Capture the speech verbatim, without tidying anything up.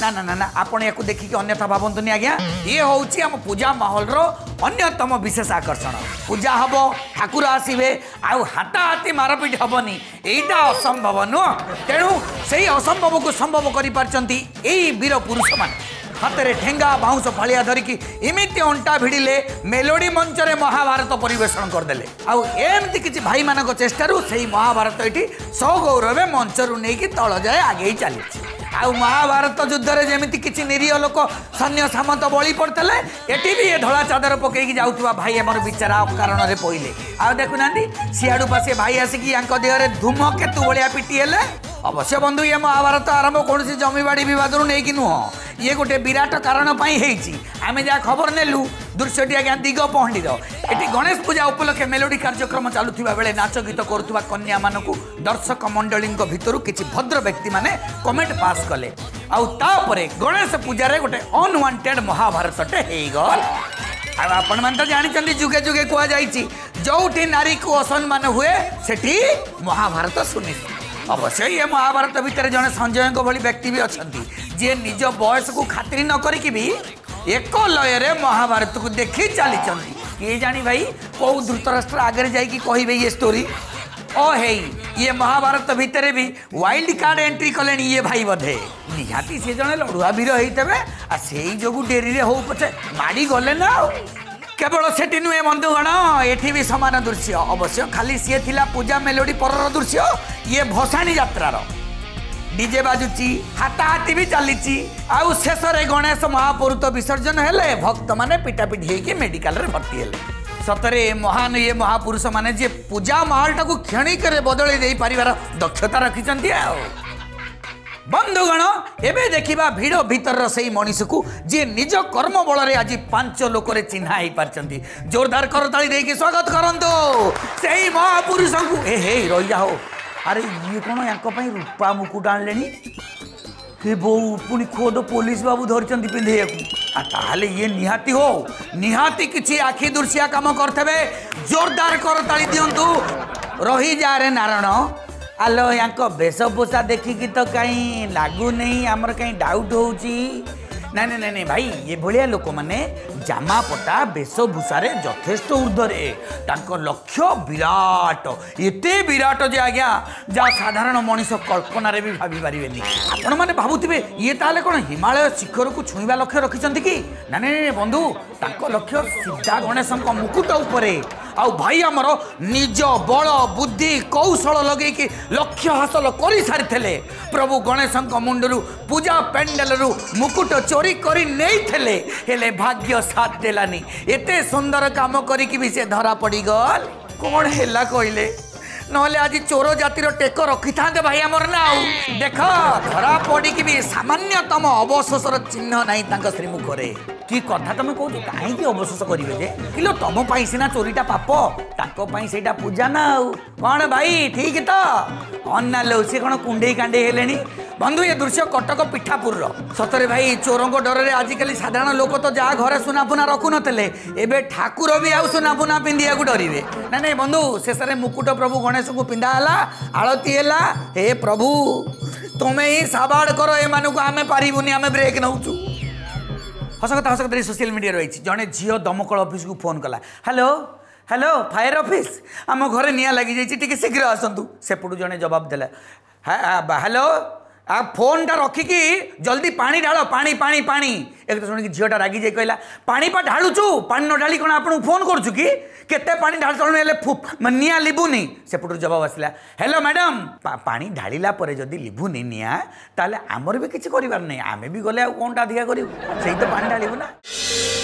ना ना ना ना आपण या देखिक अन्यथा भावतुनि आज्ञा ये हूँ आम पूजा माहौल अन्यतम विशेष आकर्षण पूजा हम ठाकुर आसवे आउ हाथाहाथी मारपिट हेनी यहीटा असंभव नुह तेणु से असंभव को संभव कर वीर पुरुष मान हाथ में ठेंगा बाउंश फालिया धरिकी इमिति अंटा भिड़िले मेलोडी मंच में महाभारत परिवेषण करदे आमती किसी भाई मान चेष्टार से महाभारत ये सगौरव मंचरू नहीं तल जाए आगे चली आउ महाभारत युद्ध में जमी किसी निरीह लोक सैन्य सामंत बड़ी पड़ते एटी भी ये धला चादर पकईकी जाऊा भाई आमर विचारा कारण पईले आ देखुना सियाड़ू पासे भाई आसिकी देहरे धूमकेतु भाया पिटी हेले अवश्य बंधु ये महाभारत आरंभ कौन जमीबाड़ी बद नहीं नुह ये गोटे विराट कारण आम जहाँ खबर नेलु दृश्यटी आज्ञा दिग पहंडीर ये गणेश पूजा उपलक्षे मेलोडी कार्यक्रम चलुवा बेले नाच गीत करुवा कन्या मानक दर्शक मंडली भितर किसी भद्र व्यक्ति माने कमेंट पास कले आउे गणेश पूजार गोटे अनवांटेड महाभारतटे होगल आपण मैंने तो जानते जुगे जुगे कहुई जो नारी को असम्मान हुए सेठी महाभारत सुनिश्चित अवश्य ये महाभारत भितर जड़े संजय भली व्यक्ति भी अच्छा जी निज बयस को खातिर न करी भी एक लय महाभारत को देखी चली किए जानी भाई कौ धृतराष्ट्र आगे जाकि कहे ये स्टोरी ओ हे ये महाभारत भितर भी वाइल्ड कार्ड एंट्री कले ये भाई बधे निहाती सी जड़े लड़ुआ वीर होते से जो डेरी हो पचे माड़ी गले ना केवल सेठी नुहे बंधुगण एठी भी समान दृश्य अवश्य खाली सी थिला पूजा मेलोडी पर दृश्य ये भसाणी यात्रार डीजे बाजुची हाथाहाथी भी चली आउ शेष में गणेश महापुरुष विसर्जन हेले भक्त माने पिटापिटी होगी मेडिकल रे भर्ती हेले सतरे महान ये महापुरुष माने जे पूजा माहौल टाकू क्षणिक बदल दे पारिबार दक्षता रखिचंती आ बंधुगण एबे देखिबा भिड़ भीतर से मनीष को जी निज कर्म बल आज पांच लोक चिन्हा हो पार्टी जोरदार करताली देकी स्वागत करंतो सेही महापुरुष को ए हे रही जाओ अरे ये कौन या रूपा मुकुट आणले हे बो पुणी खोद पुलिस बाबू धरती पिंधे ताहले ये निहाती हो निहाती किसी आखि दुर्शिया काम करते जोरदार करताली दिंतु रही जा रे नारायण आलो या वेशभूषा देखिकी तो कहीं लगू नहीं आमर कहीं डाउट हो नहीं नहीं नहीं भाई ये भाया लोक मैंने जामा पटा वेशभूषा यथेष्ट ऊर्धरे लक्ष्य विराट एते विराट जे आज्ञा जहाँ साधारण मनीष कल्पना भी भाभी पारे आपण मैंने भावुवे ये ताले कौन हिमालय शिखर को छुईवा लक्ष्य रखिंट कि ना नहीं बंधु ताको लक्ष्य सीधा गणेश मुकुट उपरे आउ भाई आमर निज बल बुद्धि कौशल लगे लक्ष्य हासिल कर सारी प्रभु गणेश मुंडरू पूजा पेंडेल मुकुट चोरी कर नहीं भाग्य साथ देलानी एते सुंदर काम करी भी से धरा पड़ी गल कौन है कहले नहले आज चोर जातिर टेक रखी था भाई आमर ना देख धरा पड़ी भी सामान्यतम अवशेषर चिन्ह ना श्रीमुखरे कि कथा तुम कौन कहीं अवशेष करेंगे जे किलो तुम सीना चोरीटा पाप ताकि से पूजा ना कौन भाई ठीक तो अन्ना लो सी कौन कुंडे कांडे हेले बंधु ये दृश्य कटक पिठापुर सतरे भाई चोरों डर से आजिकल साधारण लोक तो जहाँ घरे सुनापुना रखु नथिले एबे ठाकुर भी आउ सुनापुना पिंधिया डरिवे ना नहीं बंधु शेष में मुकुट प्रभु गणेश को पिंधा आलती है हे प्रभु तुम्हें ही साबाड़ कर एम आम पारूनी आम ब्रेक नौचु हसकता हसकता सोशल मीडिया रही जड़े झील दमकल ऑफिस को फोन कला हेलो हेलो फायर ऑफिस आम घर निया लगी जाइए शीघ्र आसतु सेपटू जड़े जवाब देला हेलो आ फोन टा रखिकी जल्दी पानी ढाल पानी पानी पानी एक तो शुणी झीटा रागी जाए कहला पानी पा ढालुचु पानी न ढाली कौन आपको फोन करुचु कि केते पानी ढाल चलने निया लिभुनी सेपटू जवाब आसला हेलो मैडम पा, पानी ढाला जदि लिभुनी निया ताले आमर भी किसी कर आम भी गले कौन अधिका करूँ से तो पानी ढालू ना।